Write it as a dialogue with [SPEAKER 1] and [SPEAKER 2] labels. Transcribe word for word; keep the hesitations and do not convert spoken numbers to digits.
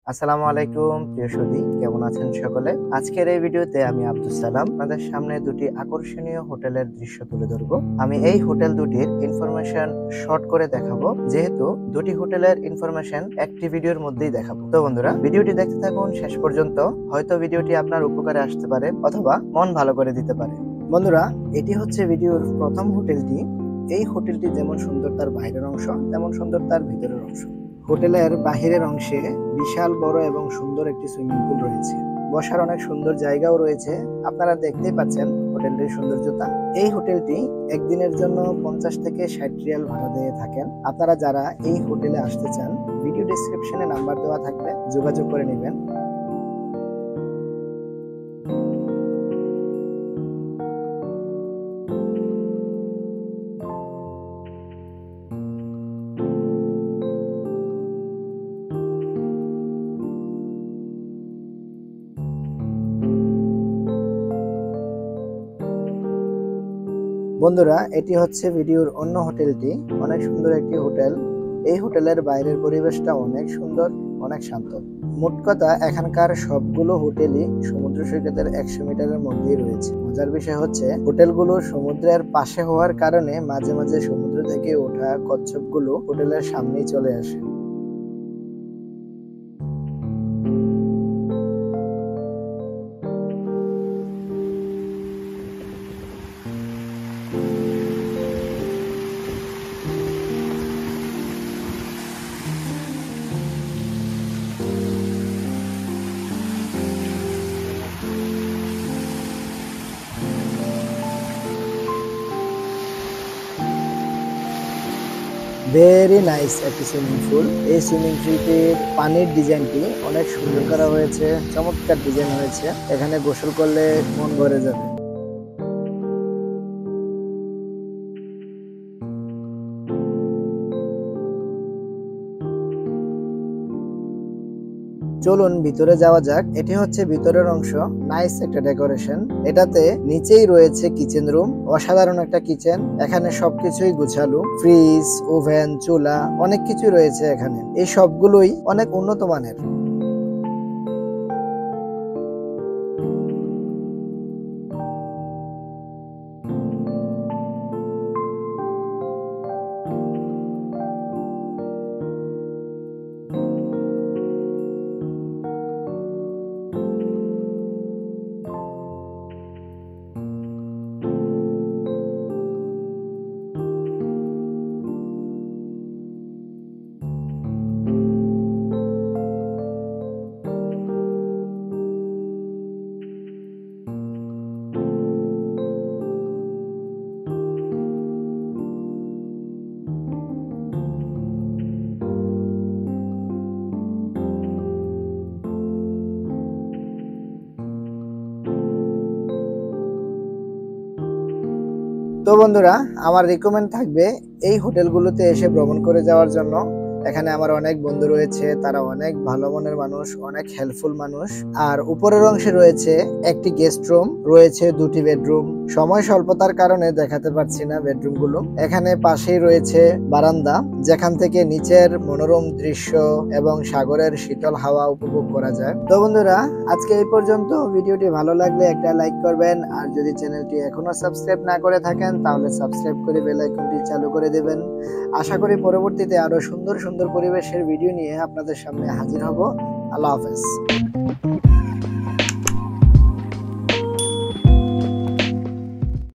[SPEAKER 1] আসসালামু আলাইকুম প্রিয় সুধী, কেমন আছেন সকলে? আজকের এই ভিডিওতে আমি আব্দুল সালাম আপনাদের সামনে দুটি আকর্ষণীয় হোটেলের দৃশ্য তুলে ধরবো। আমি এই হোটেল দুটির ইনফরমেশন শর্ট করে দেখাবো, যেহেতু দুটি হোটেলের ইনফরমেশন একটি ভিডিওর মধ্যেই দেখাবো। তো বন্ধুরা, ভিডিওটি দেখতে থাকুন শেষ পর্যন্ত। হয়তো ভিডিওটি আপনার উপকারে আসতে পারে অথবা মন ভালো করে দিতে পারে। বন্ধুরা, এটি হচ্ছে ভিডিওর প্রথম হোটেলটি। এই হোটেলটি যেমন সুন্দর তার বাইরের অংশ, তেমন সুন্দর তার ভিতরের অংশ। হোটেলের বাহিরের অংশে বিশাল বড় এবং সুন্দর একটি সুইমিং পুল রয়েছে। বসার অনেক সুন্দর জায়গাও রয়েছে। আপনারা দেখতেই পাচ্ছেন হোটেলটির সৌন্দর্যতা। এই হোটেলটি একদিনের জন্য পঞ্চাশ থেকে ষাট রিয়াল ভাড়া দিয়ে থাকেন। আপনারা যারা এই হোটেলে আসতে চান, ভিডিও ডেসক্রিপশনে নাম্বার দেওয়া থাকবে, যোগাযোগ করে নেবেন। বন্ধুরা, এটি হচ্ছে ভিডিওর অন্য হোটেলটি। অনেক সুন্দর একটি হোটেল। এই হোটেলের বাইরের পরিবেশটা অনেক সুন্দর, অনেক শান্ত। মোট কথা, এখানকার সবগুলো হোটেলই সমুদ্র সৈকতের একশো মিটারের মধ্যেই রয়েছে। মজার বিষয় হচ্ছে, হোটেলগুলো সমুদ্রের পাশে হওয়ার কারণে মাঝে মাঝে সমুদ্র থেকে ওঠা কচ্ছপগুলো হোটেলের সামনেই চলে আসে। ভেরি নাইস একটি সুইমিং পুল। এই সুইমিং পুলটির পানির ডিজাইনটি অনেক সুন্দর করা হয়েছে, চমৎকার ডিজাইন হয়েছে। এখানে গোসল করলে মন ভরে যাবে। চলুন ভিতরে যাওয়া যাক। এটি হচ্ছে ভিতরের অংশ। নাইস একটা ডেকোরেশন। এটাতে নিচেই রয়েছে কিচেন রুম। অসাধারণ একটা কিচেন। এখানে সবকিছুই গুছালো, ফ্রিজ, ওভেন, চুলা, অনেক কিছু রয়েছে এখানে। এই সবগুলোই অনেক উন্নত মানের। তো বন্ধুরা, আমার রিকমেন্ড থাকবে এই হোটেলগুলোতে এসে ভ্রমণ করে যাওয়ার জন্য। এখানে আমার অনেক বন্ধু রয়েছে, তারা অনেক ভালো মনের মানুষ, অনেক হেল্পফুল মানুষ। আর উপরের অংশে রয়েছে একটি গেস্ট রুম, রয়েছে দুটি বেডরুম। সময় স্বল্পতার কারণে দেখাতে পারছি না বেডরুম গুলো। এখানে পাশেই রয়েছে বারান্দা, যেখান থেকে নিচের মনোরম দৃশ্য এবং সাগরের শীতল হাওয়া উপভোগ করা যায়। তো বন্ধুরা, আজকে এই পর্যন্ত। ভিডিওটি ভালো লাগলে একটা লাইক করবেন, আর যদি চ্যানেলটি এখনো সাবস্ক্রাইব না করে থাকেন তাহলে সাবস্ক্রাইব করে বেল আইকনটি চালু করে দেবেন। আশা করি পরবর্তীতে আরো সুন্দর সুন্দর পরিবেশের ভিডিও নিয়ে আপনাদের সামনে হাজির হব। আল্লাহ হাফেজ।